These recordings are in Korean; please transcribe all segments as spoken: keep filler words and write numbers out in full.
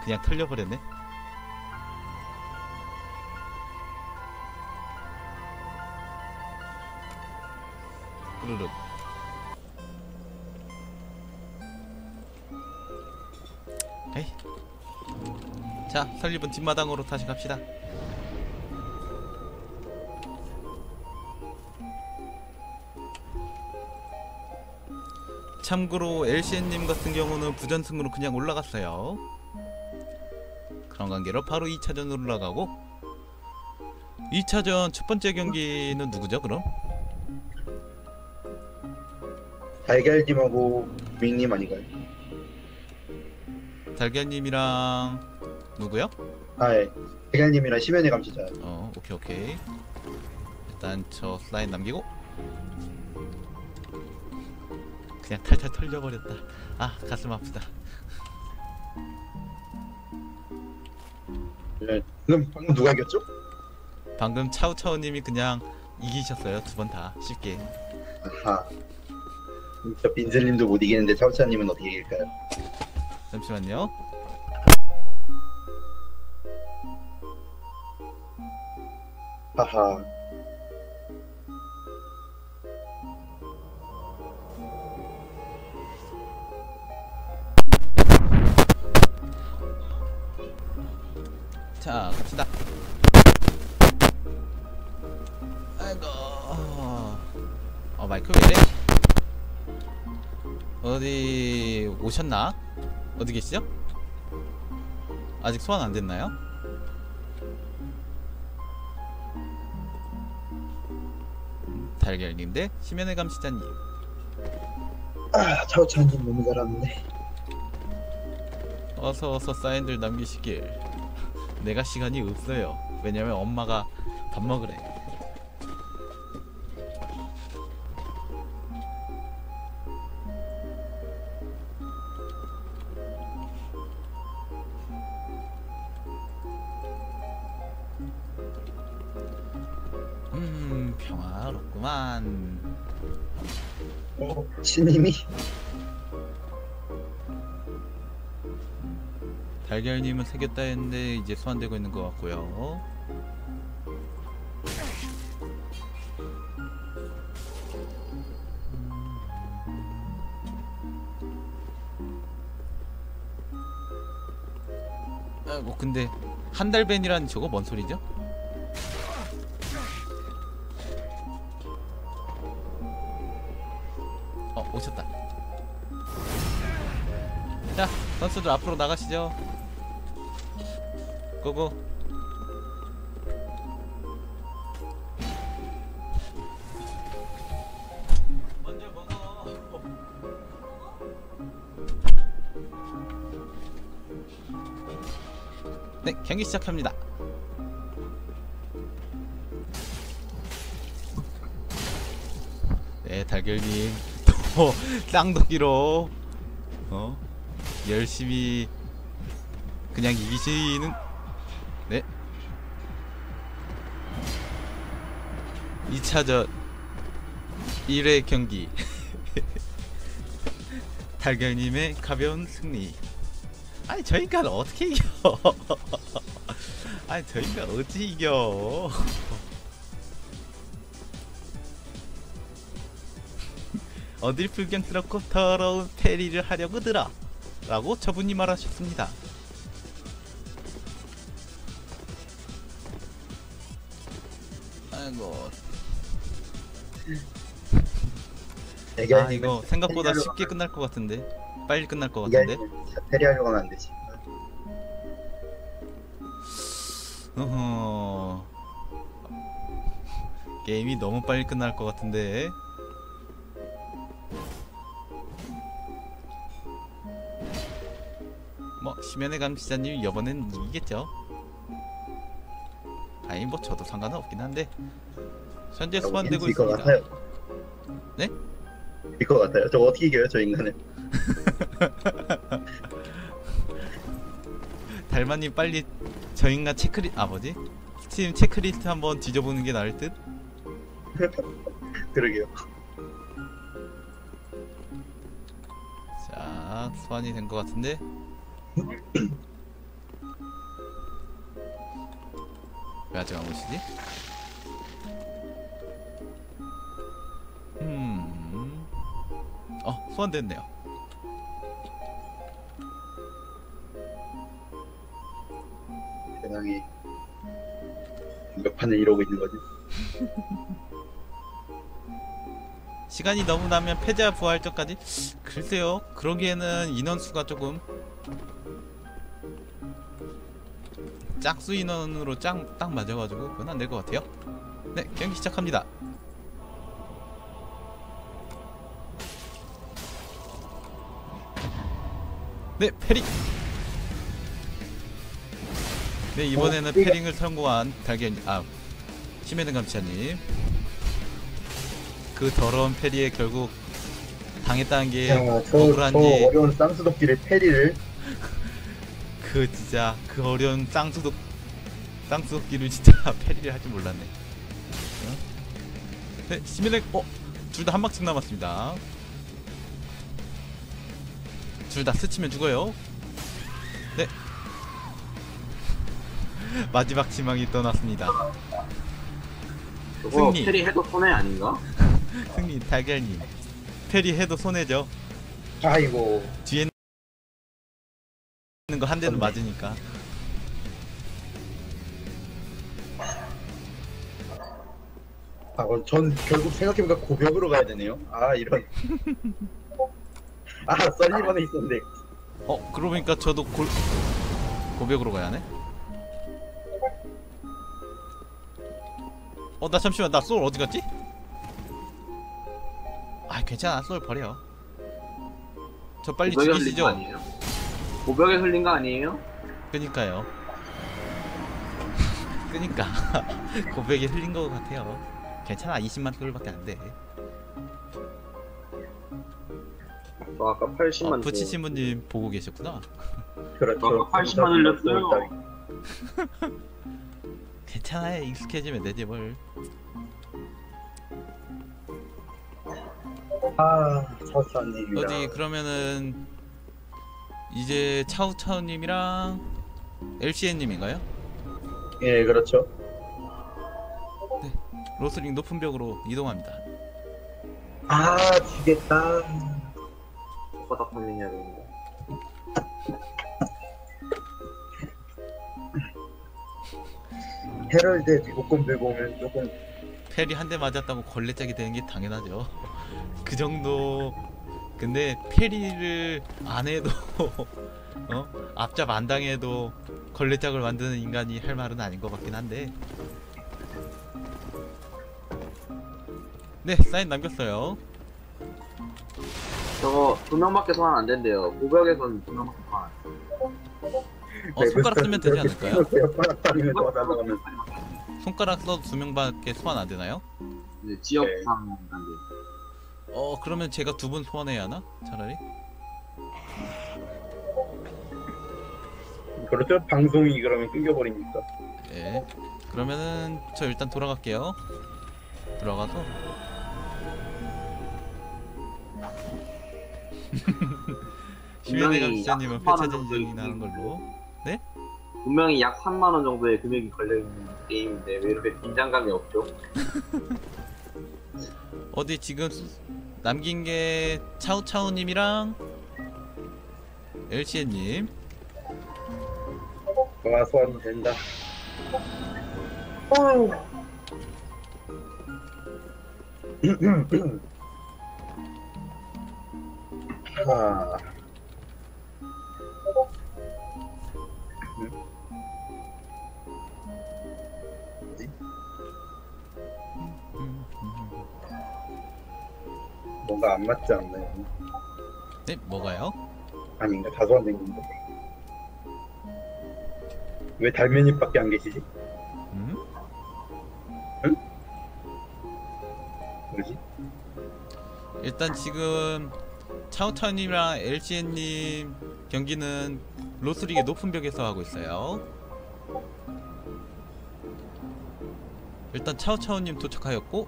그냥 털려버렸네. 르륵. 에이. 자, 설립은 뒷마당으로 다시 갑시다. 참고로 엘씨엔님 같은 경우는 부전승으로 그냥 올라갔어요. 그런 관계로 바로 이차전으로 올라가고, 이차전 첫 번째 경기는 누구죠 그럼? 달걀님하고 윙님 아닌가요? 달걀님이랑 누구요? 아, 예. 달걀님이랑 심연의 감시자. 어, 오케이 오케이. 일단 저 슬라인 남기고 그냥 탈탈 털려버렸다. 아, 가슴 아프다. 네. 방금, 방금 누가 이겼죠? 방금 차우차우님이 그냥 이기셨어요. 두 번 다 쉽게. 아하. 저 빈슬님도 못 이기는데 차우차님은 어떻게 이길까요? 잠시만요. 하하. 자, 갑시다. 아이고. 어, 마이크 왜래? 어디 오셨나? 어디 계시죠? 아직 소환 안 됐나요? 달걀님 대 심연의 감시자님. 아, 차우차님 너무 잘하는데. 어서 어서 사인들 남기시길. 내가 시간이 없어요. 왜냐면 엄마가 밥 먹으래. 음, 평화롭구만. 어, 신님이? 달걀님은 새겼다 했는데 이제 소환되고 있는 것 같고요. 아이고, 근데 한 달 밴이란 저거 뭔 소리죠? 어, 오셨다. 자, 선수들 앞으로 나가시죠. 고고. 먼저 먹어. 네, 경기 시작합니다. 네, 달걀님 또 쌍둥이로 어 열심히 그냥 이기시는. 네, 이차전 일 회 경기 달걀님의 가벼운 승리. 아니, 저 인간 어떻게 이겨? 아니, 저 인간 어찌 이겨? 어딜 불경스럽고 더러운 페리를 하려고 들어 라고 저분이 말하셨습니다. 아이고. 아, 이거 생각보다 쉽게 끝날 것 같은데. 빨리 끝날 것 같은데. 페리하려고 하면 안 되지. 어허. 게임이 너무 빨리 끝날 것 같은데. 뭐 심연의 감시자님이 이번엔 이기겠죠. 아니, 뭐 저도 상관은 없긴 한데 현재 소환되고 있습니다. 같아요. 네? 이길 것 같아요. 저 어떻게 이겨요, 저 인간을? 달마님 빨리 저 인간 체크리 아 뭐지? 스팀 체크리스트 한번 뒤져보는 게 나을 듯? 그러게요. 자, 소환이 된 것 같은데. 왜 아직 안 오시지? 음. 어, 소환됐네요. 세상에 몇 판을 이러고 있는 거지? 시간이 너무 나면 패자 부활전까지? 글쎄요. 그러기에는 인원수가 조금 짝수 인원으로 짝, 딱 맞아가지고 그건 안 될 것 같아요. 네, 경기 시작합니다. 네, 패링. 네, 이번에는 어, 이거- 패링을 성공한 달걀, 아, 심해는 감시자님. 그 더러운 패리에 결국 당했다는 게 야, 저, 저 억울한지, 어려운 쌍수도끼를 패리를 그 진짜 그 어려운 쌍수도 쌍수도끼를 진짜 패리를 할 줄 몰랐네. 어? 네, 심해는 어, 둘 다 한 방씩 남았습니다. 둘 다 스치면 죽어요. 네. 마지막 희망이 떠났습니다. 저거 승리. 페리 해도 손해 아닌가? 승리 달걀님. 패리 해도 손해죠. 아이고 뒤에 있는 거 한 대는 맞으니까. 아, 어, 전 결국 생각해보니까 고벽으로 가야 되네요. 아 이런 아 썰리번에 있었는데 어, 그러고 보니까 저도 골 고백으로 가야 하네. 어, 나 잠시만, 나 소울 어디 갔지? 아, 괜찮아, 소울 버려. 저 빨리 고벽에 흘린 거 죽이시죠. 아니에요? 고벽에 흘린 거 아니에요? 그니까요. 그니까 고백에 흘린 거 같아요. 괜찮아, 이십만 소울밖에 안 돼. 저 아까 어, 팔십만 부치 신부님 보고 계셨구나. 그렇죠. 아까 팔십만 흘렸어요. 괜찮아요, 익숙해지면 되지 뭘. 아 차우차우님이랑 어디 그러면은 이제 차우차우님이랑 엘씨엔님인가요? 예 그렇죠. 로스링 높은 벽으로 이동합니다. 아 지겠다. 바닥 걸리냐 그런데. 헤럴드 제국권 들고 오면 조금 페리 한 대 맞았다고 걸레짝이 되는 게 당연하죠. 그 정도. 근데 페리를 안 해도 어? 앞잡 안 당해도 걸레짝을 만드는 인간이 할 말은 아닌 것 같긴 한데. 네, 사인 남겼어요. 저거 두 명밖에 소환 안 된대요. 고벽에선 두 명밖에 소환 안 돼. 어, 손가락 쓰면 되지 않을까요? 손가락 따르면 더 날아가면 손가락 써도 두 명밖에 소환 안 되나요? 이제 지역상 안 돼. 어, 그러면 제가 두 분 소환해야 하나? 차라리? 그렇죠. 방송이 그러면 끊겨버리니까. 예. 그러면은 저 일단 돌아갈게요. 들어가서 휴대가 기자님은 회차 전쟁이 나는 걸로. 네? 분명히 약 삼만 원 정도의 금액이 걸려있는 게임인데 왜 이렇게 긴장감이 없죠? 어디 지금 수- 남긴 게 차우차우님이랑 엘씨엔님. 와 소환 된다. 아. 뭔가 안 맞지 않나요? 네, 뭐가요? 아닌가? 다소 안 된 건데. 왜 달매님밖에 안 계시지? 음? 뭐지? 일단 지금 차우차우님이랑 엘씨엔님 경기는 로스릭의 높은 벽에서 하고 있어요. 일단 차우차우님 도착하였고,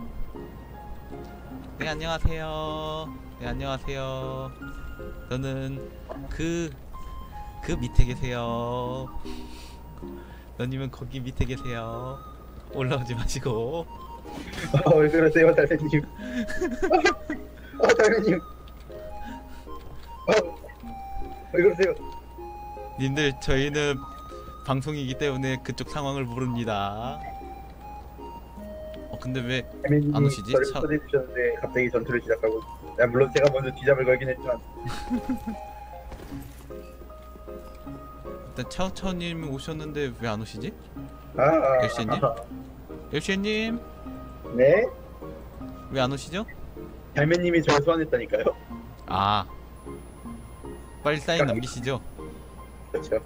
네 안녕하세요. 네 안녕하세요. 저는 그, 그 밑에 계세요. 너님은 거기 밑에 계세요. 올라오지 마시고. 어, 왜 그러세요, 달매님? 어, 달매님. 어, 왜 그러세요? 님들 저희는 방송이기 때문에 그쪽 상황을 모릅니다. 어 근데 왜 달매님이 안 오시지? 저를 차- 초대해주셨는데 갑자기 전투를 시작하고, 야, 물론 제가 먼저 뒤잡을 걸긴 했지만, 일단 차오차오님 오셨는데 왜 안 오시지? 아, 아, 엘씨님? 아, 엘씨님 네? 왜 안 오시죠? 달매님이 저를 소환했다니까요. 아 빨리 사인 남기시죠. 그렇죠.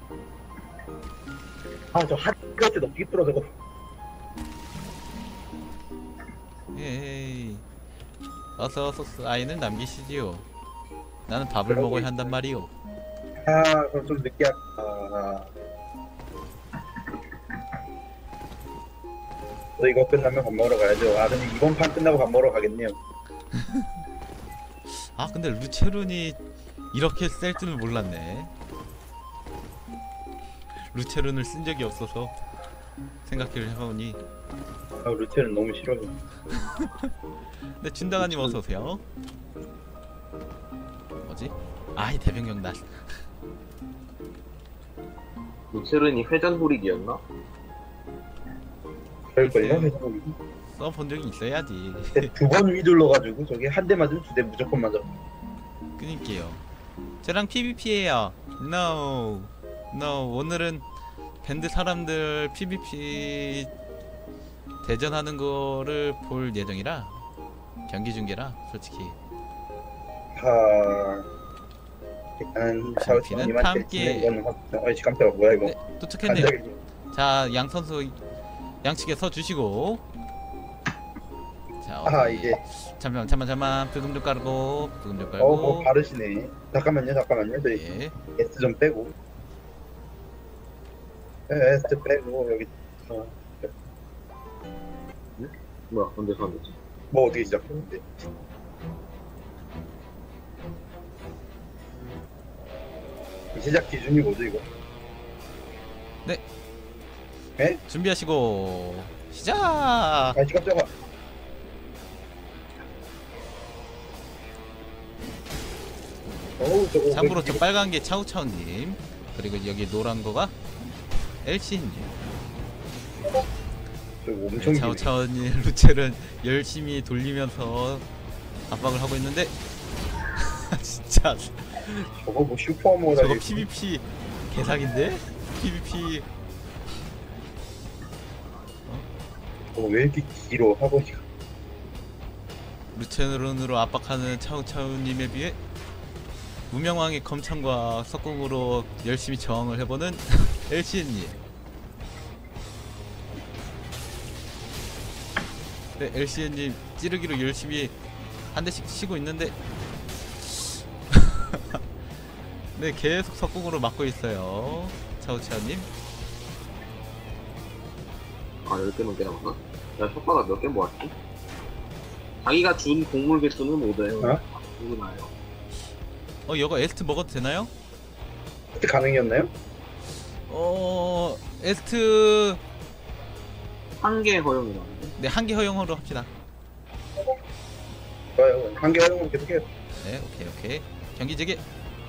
아, 저 핫가스 너무 삐뚤어 저거. 에이 어서 어서 사인을 남기시지요. 나는 밥을 그러고 먹어야 한단 말이오. 아, 그럼 좀 늦게 할. 아, 저 이거 끝나면 밥 먹으러 가야죠. 아, 근데 이번 판 끝나고 밥 먹으러 가겠네요. 아 근데 루체룬이 이렇게 셀 줄은 몰랐네. 루체룬을 쓴 적이 없어서 생각을 해보니. 아, 루테는 너무 싫어요. 근데 준다가님 어서 오세요. 뭐지? 아이 대변경 날. 루체른이 회전 후리기였나? 그럴걸요? 써본 적이 있어야지. 두 번 휘둘러가지고 저기 한 대 맞으면 두 대 무조건 맞아. 그니까요. 저랑 피브이피예요. No, no. 오늘은 밴드 사람들 피브이피 대전하는 거를 볼 예정이라 경기 중계라 솔직히. 하... 일단 장피는 샤오님한테 함께- 지는 건 확- 어이씨 깜짝아 뭐야 이거. 네, 도착했네요. 반짝이지. 자, 양 선수 양측에 서 주시고. 자, 어디... 아, 이게 잠깐만, 잠만, 잠만. 부금 좀 깔고, 부금 좀 어, 깔고. 뭐 바르시네. 잠깐만요, 잠깐만요. 저희 예. S 좀 빼고. 네, S 빼고 여기 어, 뭐야, 언제 사는지. 뭐 어떻게 시작했는데? 시작 기준이 뭐죠 이거? 준비하시고 시작. 아이씨 깜짝아. 어우 저거 참고로 왜 저 이거- 빨간 게 차우차우님, 그리고 여기 노란 거가 엘씨님. 저거 엄청 네, 기네. 차우차우님 루체를 열심히 돌리면서 압박을 하고 있는데 진짜 저거 뭐 슈퍼모다. 저거 피브이피 개사기인데? 피브이피 저거 왜 이렇게 길어 하고 있어. 루체론으로 압박하는 차우차우님에 비해 무명왕의 검창과 석궁으로 열심히 저항을 해보는 엘씨님. 네, 엘씨님 찌르기로 열심히 한 대씩 치고 있는데 네, 계속 석궁으로 막고 있어요 차우차우님. 아, 열 개만 깨남았나? 야, 혓바닥 몇 개 모았지? 자기가 준 곡물 개수는 오대요. 어? 누구나요? 어, 이거 에스트 먹어도 되나요? 그때 가능이었나요? 어, 에스트 한 개 허용이라는데? 네, 한 개 허용으로 합시다. 좋아요. 한개 활용은 계속해요. 네, 오케이 오케이. 경기 재개.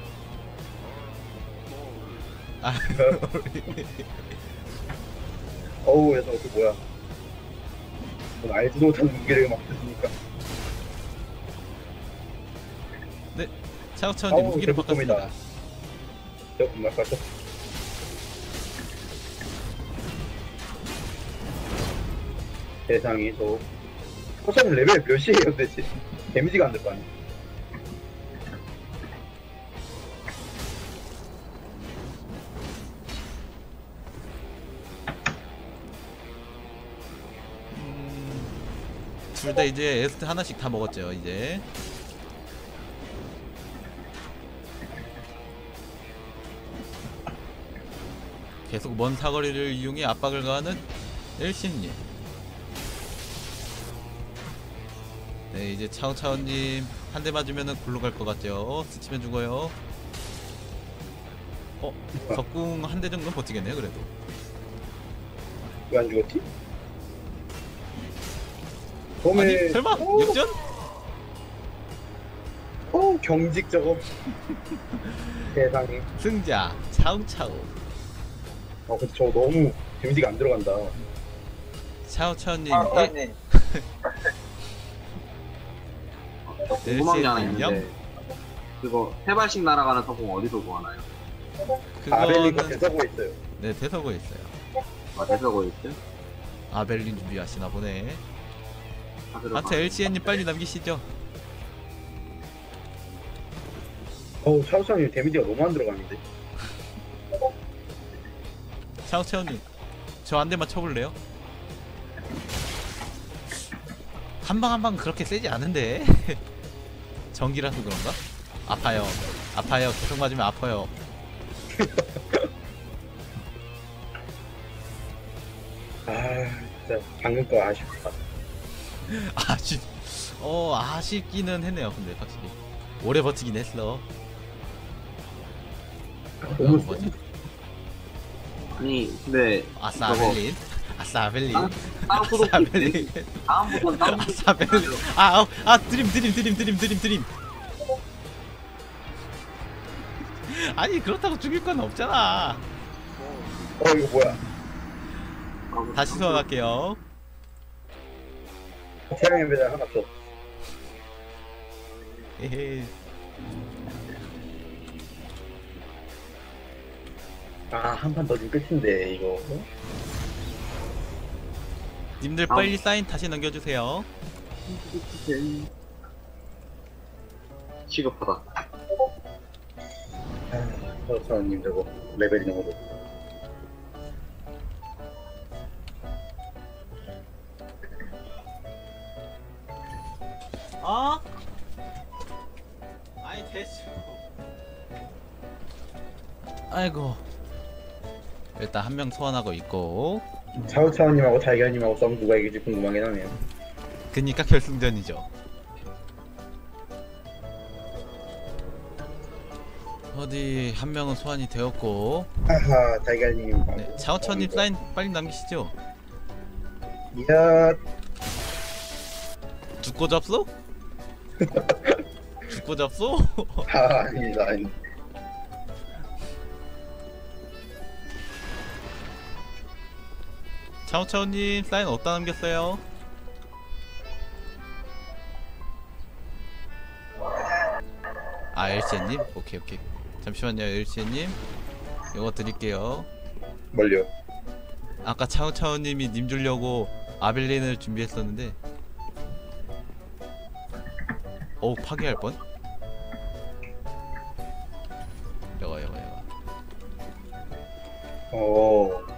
아, 어우 야 저거 또 뭐야. 넌 알지도 못하는 무기를 막 쓰니까. 차우차우님 아우, 무기를 대폭kom이다. 바꿨습니다. 저 금방 가서. 세상이 저 호사님 레벨 몇이에요 대체? 데미지가 안 될 거 아니야? 둘 다 이제 에스트 하나씩 다 먹었죠 이제. 계속 먼 사거리를 이용해 압박을 가하는 엘씨님. 네, 이제 차오차오님 한 대 맞으면은 굴러 갈 것 같죠. 스치면 죽어요. 어, 적궁 한 대 정도는 버티겠네요 그래도. 왜 안 죽었지? 아니 봄에 설마 오, 역전? 오 경직 저거. 세상에. 승자 차우차우. 아 근데 저거 너무 데미지가 안 들어간다. 차우차우님 아, 일, 네. 저 궁금한 게 하나 네, 있는데 그거 세 발씩 날아가는 석궁 어디서 구하나요? 아벨리가 그거는 대서고 있어요. 네 대서고에 있어요. 아 대서고 있어요? 아벨린 준비하시나 보네. 다 들어가. 하트 엘씨엔님 빨리 남기시죠. 어우 차우차우님 데미지가 너무 안 들어가는데. 차우차우님 저 한 대만 쳐볼래요? 한 방 한 방 그렇게 세지 않은데. 전기라서 그런가? 아파요 아파요 계속 맞으면 아파요. 아 진짜 방금 거 아쉽다. 아쉽 어 아쉽기는 했네요. 근데 확실히 오래 버티긴 했어. 너무 뭐지? 아니 근데 아싸 저거- 아벨린 아싸 아벨린 땅 땅 아싸 소독기 아벨린 다음부터는 땅 아싸 아벨린 아, 아, 아 드림 드림 드림 드림 드림 드림. 아니 그렇다고 죽일 건 없잖아. 어 이거 뭐야? 다시 소환할게요. 태양의 배달 하나 더. 에헤이. 아한 판 더 주면 끝인데 이거. 님들 빨리 사인 다시 넘겨주세요. 시급하다. 아 차우차우님 저거 레벨이 너무 높아. 어? 아이 됐어. 아이고. 일단 한 명 소환하고 있고. 차우차우님하고 달걀님하고 싸움 누가 이길지 궁금하긴 하네요. 그니까 결승전이죠. 어디 한 명은 소환이 되었고. 하하 달걀님. 네, 차오차님 사인 빨리 남기시죠. 이야 죽고 잡소? 죽고 잡소? 아 아닙니다. 아니. 차오차오님 사인 어디다 남겼어요? 아 엘씨님? 오케이 오케이 잠시만요 엘씨님 이거 드릴게요. 멀려. 아까 차오차오님이 님 주려고 아벨린을 준비했었는데 어우 파괴할 뻔? 여거 여거 여거 어.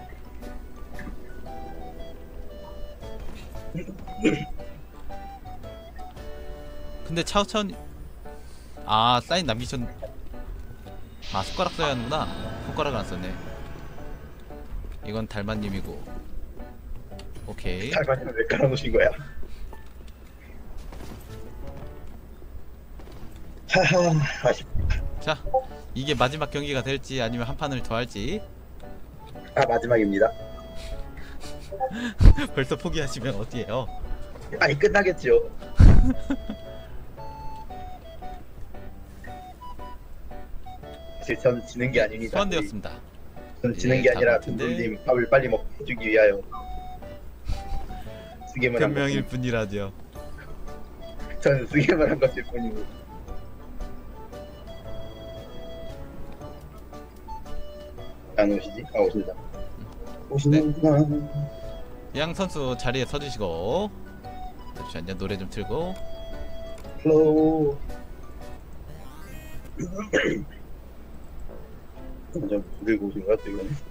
근데 차오차오님 아 사인 남기셨 아 손가락 써야 하는구나. 손가락을 안 썼네. 이건 달마님이고 오케이. 달걀님 왜 깔아놓으신 거야? 하하 아쉽. 자 이게 마지막 경기가 될지 아니면 한 판을 더 할지 아 마지막입니다. 벌써 포기하시면 어디에요? 아니 끝나겠죠. 사실 전 지는 게 아닙니다. 소환되었습니다. 전 지는 예, 게 아니라 다 같은데. 둔둔님 밥을 빨리 먹주기 위하여 수gem을 한 변명일 것입니다. 뿐이라죠. 저는 수gem을 한 것일 뿐이고. 안 오시지? 아 오신다. 오시는구나. 양 선수 자리에 서주시고 잠시만요 노래 좀 틀고 플로우. 먼저 들고 오신 것 같아요. 이거는.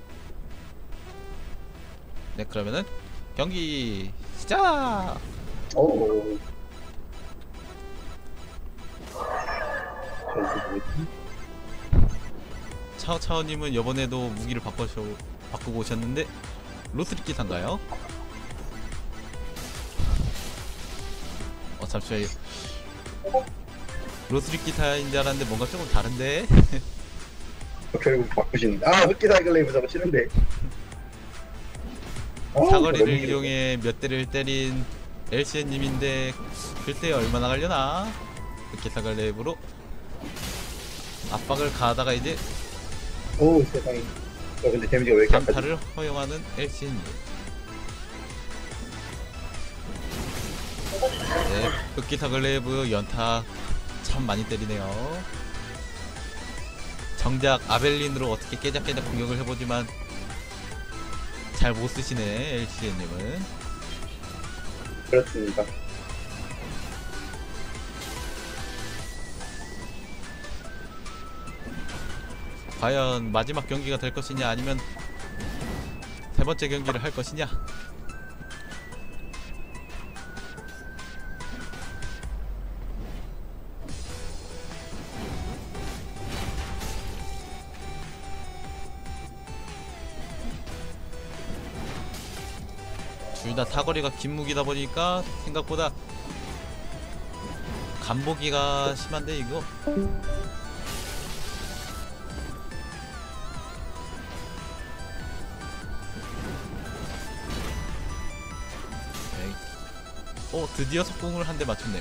네 그러면은 경기 시작. 오. 저기서 뭐지? 차오차오님은 이번에도 무기를 바꿔서 바꾸고 오셨는데 로스리키사인가요? 어 잠시만요. 로스리키사인 줄 알았는데 뭔가 조금 다른데. 결국 바꾸시는. 아 흑기 사이클레이브 저거 싫은데. 어, 사거리를 너무 길어. 이용해 몇 대를 때린 엘씨엔님인데 글쎄 얼마나 갈려나. 흑기사갈 랩으로 압박을 가하다가 이제 어우 세상에. 어 근데 데미지가 왜 이렇게 아파지? 강타를 허용하는 엘씨엔님. 네, 흑기사갈 랩 연타 참 많이 때리네요. 정작 아벨린으로 어떻게 깨작깨작 공격을 해보지만 잘 못쓰시네 엘씨엔님은. 그렇습니다. 과연 마지막 경기가 될 것이냐 아니면 세 번째 경기를 할 것이냐. 둘 다 사거리가 긴 무기다 보니까 생각보다 간보기가 심한데 이거. 오, 드디어 석궁을 한 대 맞췄네요.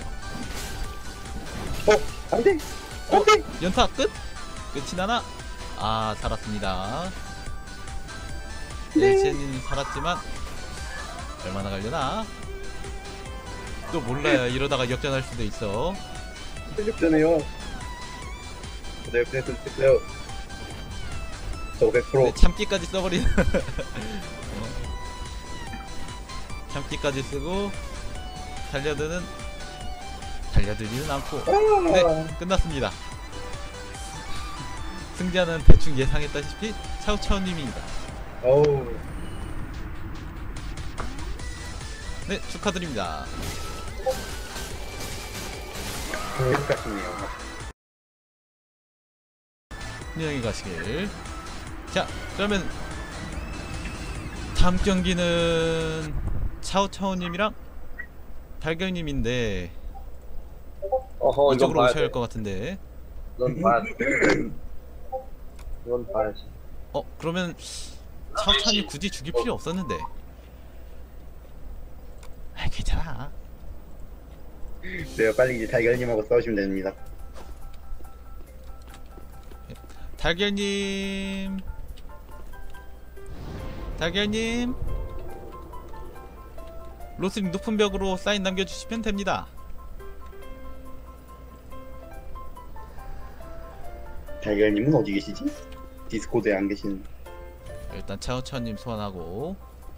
어 안돼 안돼. 연타 끝? 끝이 나나? 아, 살았습니다. 네. 엘씨엔님 살았지만 얼마나 갈려나? 또 몰라요. 이러다가 역전할 수도 있어. 실력전에요. 네 그래서 됐어요. 저 백 퍼센트. 근데 참기까지 써버리는. 어. 참기까지 쓰고 달려드는 달려들지는 않고. 네, 끝났습니다. 승자는 대충 예상했다시피 차우차우님입니다. 어우 네, 축하드립니다. 그렇같네요. 안녕히 가시길. 자, 그러면 다음 경기는 차오차오님이랑 달경님인데 어허, 이건 이쪽으로 봐야 오셔야 할 돼. 것 같은데. 이건 봐야 돼. 이건 봐야지. 어, 그러면 차오차오님 굳이 죽일 필요 없었는데. 아, 괜찮아. 네 빨리 이제 달걀님하고 싸우시면 됩니다. 달걀님, 달걀님, 로스님 높은 벽으로 사인 남겨주시면 됩니다. 달걀님은 어디 계시지? 디스코드에 안 계신. 일단 차오차오님 소환하고.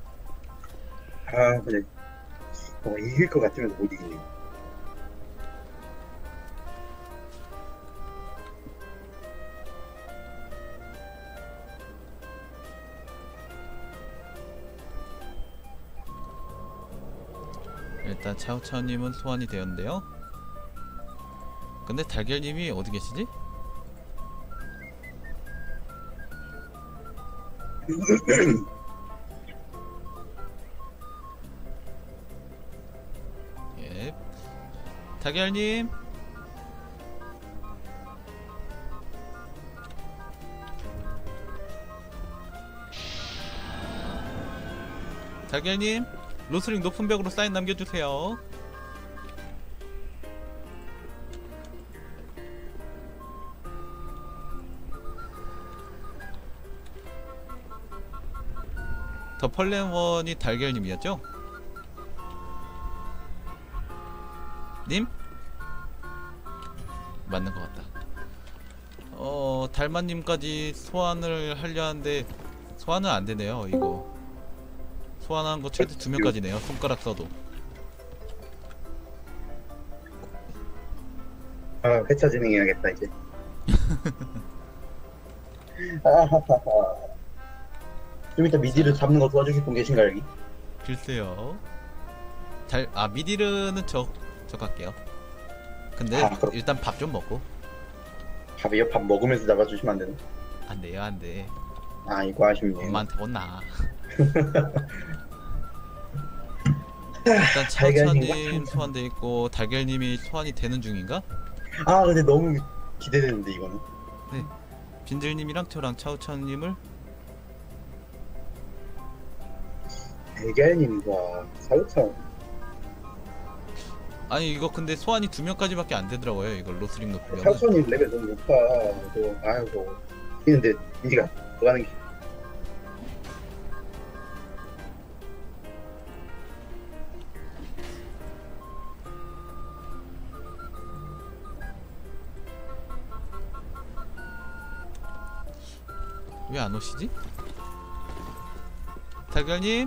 아 근데 어, 이길 것 같으면 못 이기네요. 일단 차오차오님은 소환이 되었는데요. 근데 달걀님이 어디 계시지? 예. 달걀님. 달걀님, 로스링 높은 벽으로 사인 남겨주세요. 더 펄렌원이 달걀님이었죠? 님? 맞는 것 같다. 어, 달마님까지 소환을 하려 하는데 소환은 안 되네요. 이거 소환한 거 최대 두 명까지네요. 손가락 써도. 아 회차 진행해야겠다 이제. 아하하하. 좀 이따 미디를 잡는 거 도와주실 분 계신가요 여기? 글쎄요. 달, 아 미디르는 저, 저 갈게요. 근데 아, 그럼- 일단 밥 좀 먹고. 밥이요? 밥 먹으면서 잡아주시면 안 되나? 안 돼요, 안 돼. 아 이거 아쉽네요. 엄마한테 혼나. 일단 달걀님 차우차님 소환돼 있고 달걀님이 소환이 되는 중인가? 아 근데 너무 기대되는데 이거는. 빈들님이랑 저랑 차우차님을 달걀님과 사육상 아니 이거 근데 소환이 두 명까지밖에 안 되더라고요. 이거 로스링 높으면. 사육상님 레벨 너무 높아. 또 아이고 이는데 인지가 들어가는 게 왜 안 오시지? 달걀님?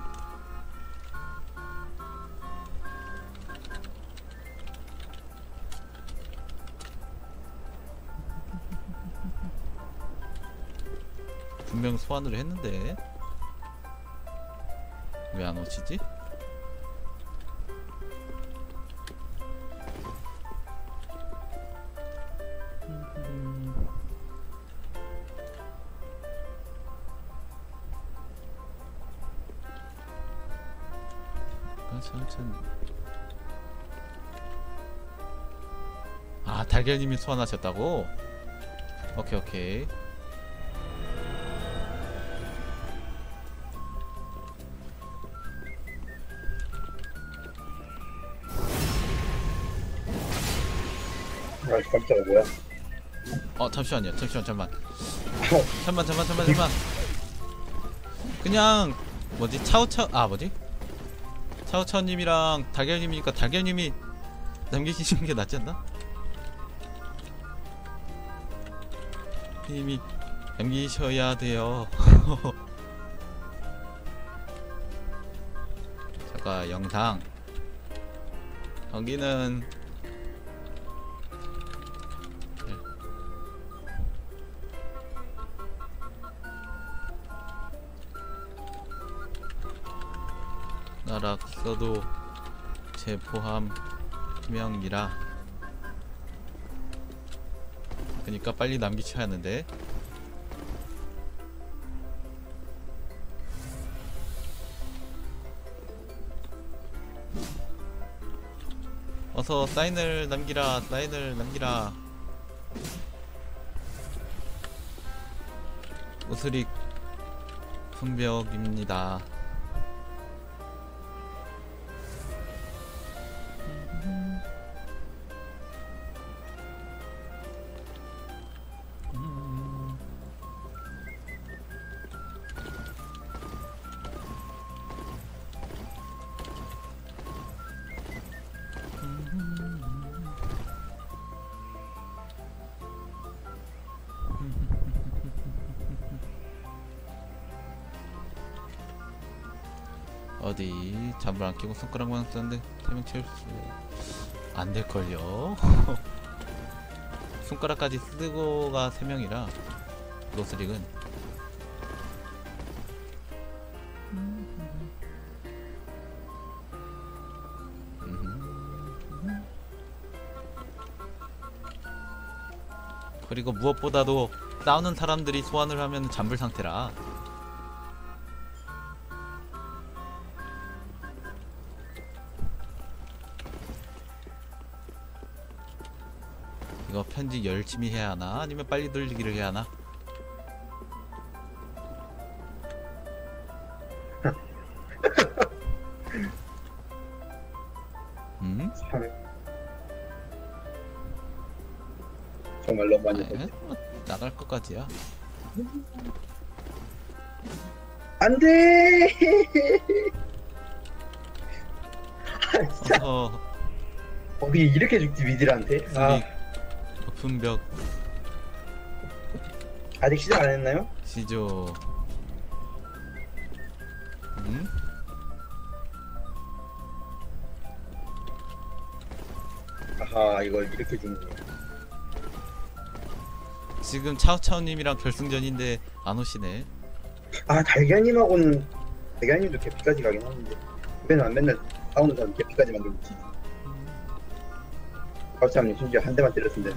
분명 소환을 했는데 왜 안 오시지? 천천히. 아 달걀님이 소환하셨다고? 오케이 오케이. 아 깜짝이야 뭐야. 어 잠시만요 잠시만 잠만 잠만 잠만 잠만 잠만 그냥 뭐지 차오차오 아 뭐지 차오차오님이랑 달걀님이니까 달걀님이 남기시는 게 낫지 않나? 님이 남기셔야 돼요. 잠깐 영상 여기는 나락 써도 제 포함 투명이라 그니까 빨리 남기셔야 하는데 어서 사인을 남기라 사인을 남기라. 오스릭 분벽입니다. 어디 잠을 안 끼고 손가락만 쓰는데 태명 채울 수 안 될걸요. 손가락까지 쓰고가 세 명이라 로스릭은 그리고 무엇보다도 싸우는 사람들이 소환을 하면 잠불 상태라 이거 편집 열심히 해야 하나? 아니면 빨리 돌리기를 해야 하나? 음? 정말 너무 많이 아, 뭐 나갈 것까지야. 안돼. 어서 어떻게 이렇게 죽지 미들한테? 아 높은 벽 아직 시작 안 했나요? 시조. 음? 아하 이걸 이렇게 죽네. 지금 차오차오님이랑 결승전인데 안 오시네. 아 달걀님하고는 달걀님도 개피까지 가긴 하는데 맨날 맨날 싸우는 사람 개피까지 만들고 있지. 박사님 심지어 한 대만 때렸는데.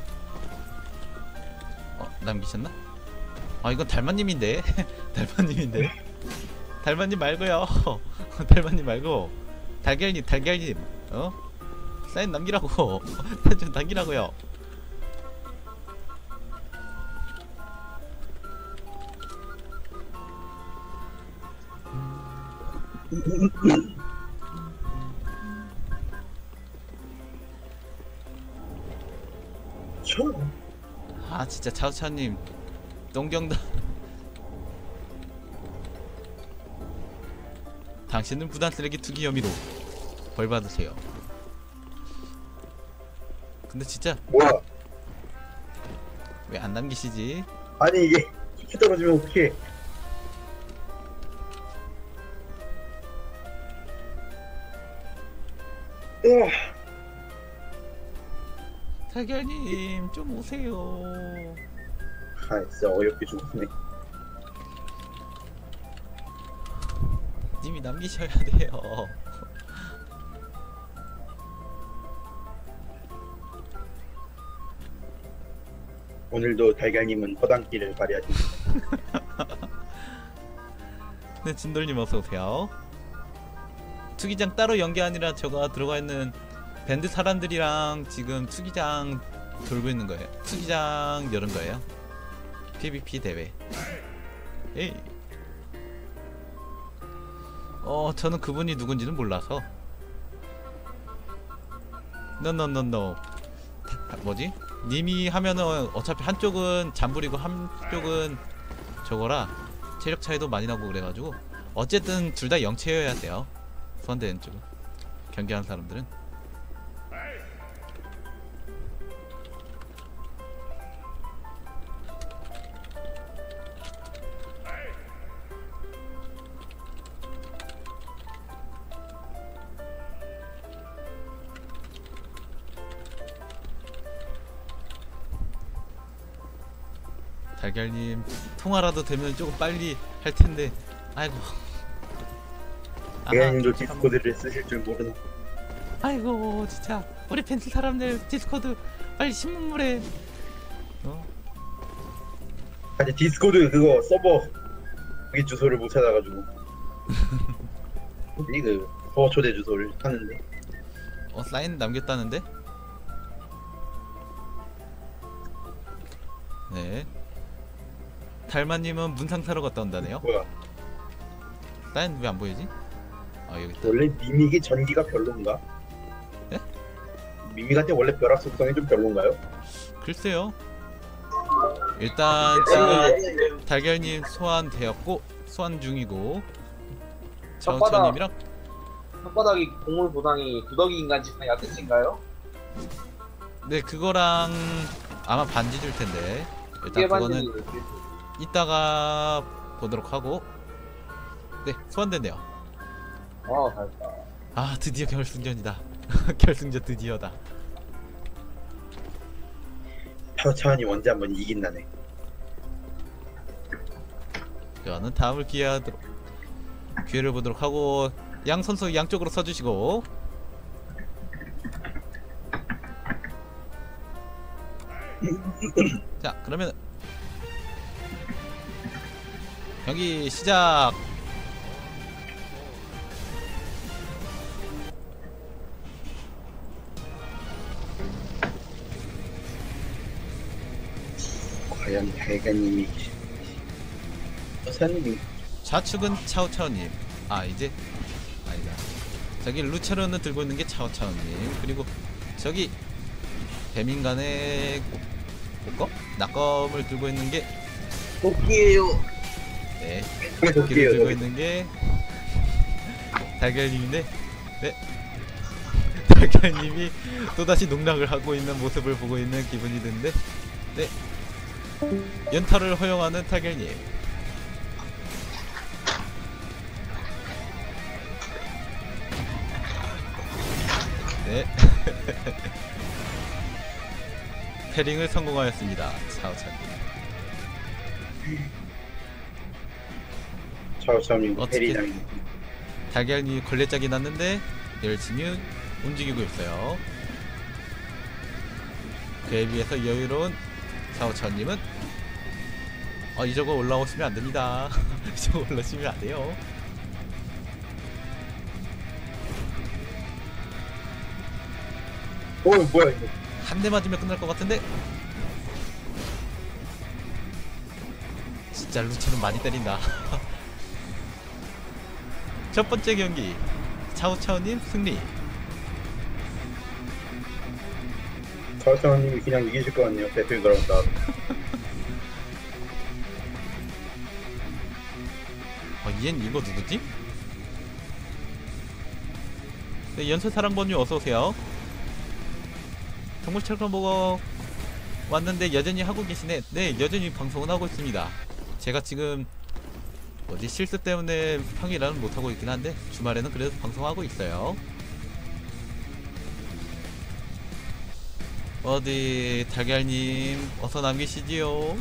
어, 남기셨나? 아 이건 달마님인데. 달마님인데. 달마님 말고요. 달마님 말고 달걀님 달걀님 어? 사인 남기라고. 좀 남기라고요. 쳐. 아 진짜 차우차님 똥경다. 당신은 부단 쓰레기 투기 혐의로 벌 받으세요. 근데 진짜 뭐야? 왜 안 남기시지? 아니 이게 키키 떨어지면 어떡해? 으아, 달걀님 좀 오세요. 아 진짜 어이없게 죽었네. 님이 남기셔야 돼요. 오늘도 달걀님은 허당기를 발휘하지. 네, 진돌님 어서 오세요. 투기장 따로 연 게 아니라 저가 들어가 있는 밴드 사람들이랑 지금 투기장 돌고 있는 거예요. 투기장 열은 거예요. 피브이피 대회. 에이. 어, 저는 그분이 누군지는 몰라서. 노노노노. 뭐지? 님이 하면은 어차피 한쪽은 잠불이고 한쪽은 저거라 체력 차이도 많이 나고 그래가지고 어쨌든 둘 다 영체여야 돼요. 선대는 쪽은 경기하는 사람들은. 달걀님 통화라도 되면 조금 빨리 할 텐데. 아이고. 달걀님도 아하, 참. 디스코드를 쓰실 줄 모르나? 아이고 진짜 우리 펜스 사람들 디스코드 빨리 신문물에. 어? 아니 디스코드 그거 서버 거기 주소를 못 찾아가지고 뭐지 그 서버 초대 주소를 찾는데 어 사인 남겼다는데? 네. 달마님은 문상 사러 갔다 온다네요. 뭐야? 사인 왜 안 보이지? 아 여기 있다. 원래 미미기 전기가 별론가? 네? 미미가 원래 벼락 속성이 좀 별론가요? 글쎄요. 일단 지금 달걀님 소환되었고 소환 중이고 저처님이랑 혓바닥이 곡물 보상이 구더기 인간 집한 야뜻인가요? 네 그거랑 아마 반지 줄 텐데 일단 그거는 이따가 보도록 하고. 네 소환됐네요. 어 잘했다. 아 드디어 결승전이다. 결승전 드디어다. 차원이 언제 한번 이긴다네. 저는 다음을 기회하도록 기회를 보도록 하고 양 선수 양쪽으로 서주시고. 자 그러면 경기 시작. 과연 달걀님이 서사님이 좌측은 차오차오님. 아 이제 아니다. 저기 루체로는 들고 있는 게 차오차오님. 그리고 저기 배민간의 꽃검? 낙검을 들고 있는 게 도끼예요. 네. 그게 도끼를 도끼예요. 들고 있는 게 달걀님인데, 네. 달걀님이 또다시 농락을 하고 있는 모습을 보고 있는 기분이 드는데, 네. 연타를 허용하는 달걀님. 네. 패링을 성공하였습니다. 차오차님. 차오차님 어떻게- 페리장이 달걀님이 걸레짝이 났는데 열심히 움직이고 있어요. 그에 비해서 여유로운 차오차님은 어 이쪽으로 올라오시면 안됩니다. 이쪽으로 올라오시면 안돼요. 어 뭐야 이거? 한 대 맞으면 끝날 것 같은데. 진짜 루치는 많이 때린다. 첫 번째 경기 차우차우님 승리. 차우차우님이 그냥 이기실 것 같네요. 배틀 들어온다. 어, 얘는 이거 누구지? 네, 연쇄사랑번님 어서오세요. 동물처럼 보고 왔는데 여전히 하고 계시네. 네, 여전히 방송은 하고 있습니다. 제가 지금 뭐지 실수 때문에 평일에는 못하고 있긴 한데 주말에는 그래도 방송하고 있어요. 어디 달걀님 어서 남기시지요.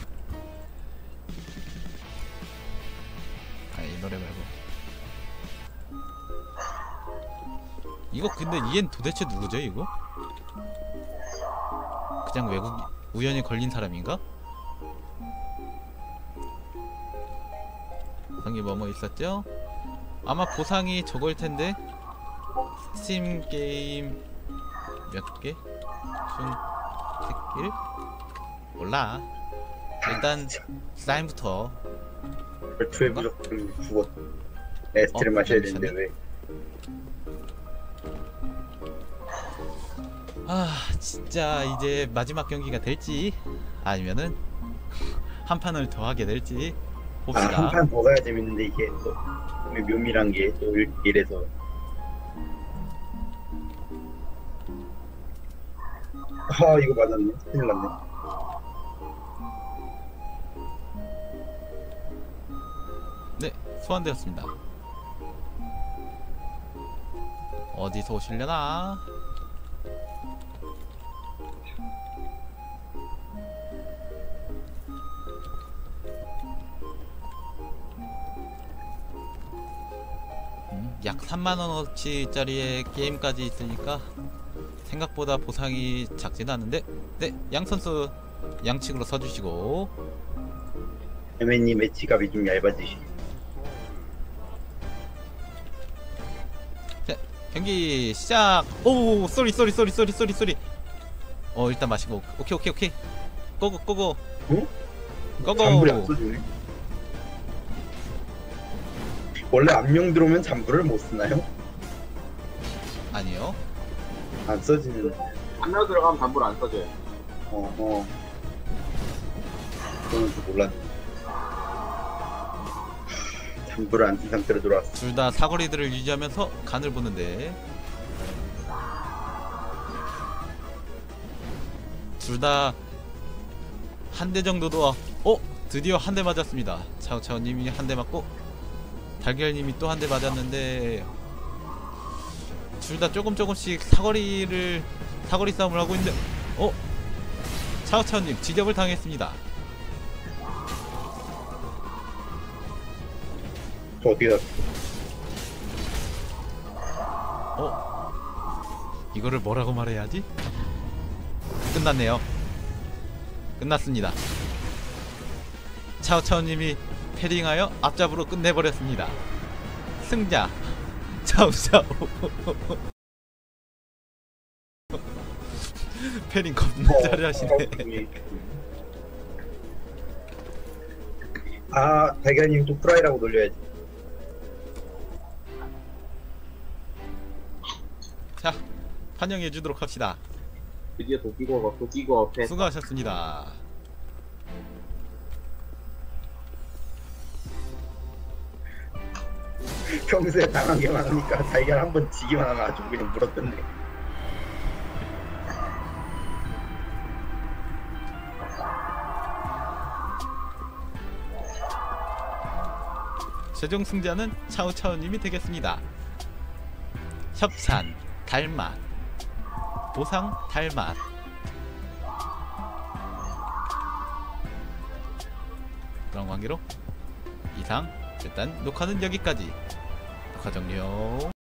아이 노래 말고 이거. 근데 얘는 도대체 누구죠 이거? 그냥 외국 우연히 걸린 사람인가? 보상이 뭐뭐 있었죠? 아마 보상이 저거일 텐데 스팀 게임 몇 개? 순택일? 몰라. 일단 사인부터. 배틀 무조건 죽었. 에스트를 어? 마셔야 미쳤네. 되는데 왜? 아 진짜 이제 마지막 경기가 될지 아니면은 한 판을 더 하게 될지 아, 봅시다. 한 판 더 가야 재밌는데 이게 또 묘미란 게 또 이래서. 아 이거 맞았네. 큰일 났네. 네, 소환되었습니다. 어디서 오시려나? 음, 약 삼만 원어치짜리의 게임까지 있으니까 생각보다 보상이 작지는 않은데, 네, 양 선수 양측으로 서주시고. 에메님 엣지값이 좀 얇아지시. 자, 경기 시작. 오, 쏘리 쏘리 쏘리 쏘리 쏘리 쏘리. 어, 일단 마시고. 오케이 오케이 오케이. 고고 고고. 응? 고고. 잠불이 안 써주네. 원래 암령 들어오면 잠불을 못 쓰나요? 아니요. 안 써지는. 한명 들어가면 담불 안 써져요. 어, 어. 그거는 또 몰랐네. 잠불을 안 쓴 상태로 들어왔어. 둘 다 사거리들을 유지하면서 간을 보는데 둘 다 한 대 정도도. 어? 드디어 한 대 맞았습니다. 차오차오님이 한 대 맞고 달걀님이 또 한 대 맞았는데 둘 다 조금 조금씩 사거리를 사거리 싸움을 하고 있는데 어? 차오차오님 지적을 당했습니다. 저 어떻게 다 어? 이거를 뭐라고 말해야지? 끝났네요. 끝났습니다. 차오차오님이 패링하여 앞잡으로 끝내버렸습니다. 승자 차오차오. 패링 겁나 잘하시네. 아, 달걀님 또 프라이라고 놀려야지. 자, 환영해 주도록 합시다. 드디어 도끼고 도끼고 앞에 수고하셨습니다. 평소에 당한 게 많으니까 달걀 한 번 지기만 하면 아주 그냥 물었던데. 최종 승자는 차오차오님이 되겠습니다. 협찬, 달맛, 보상, 달맛. 그런 관계로 이상 일단 녹화는 여기까지. 녹화 종료.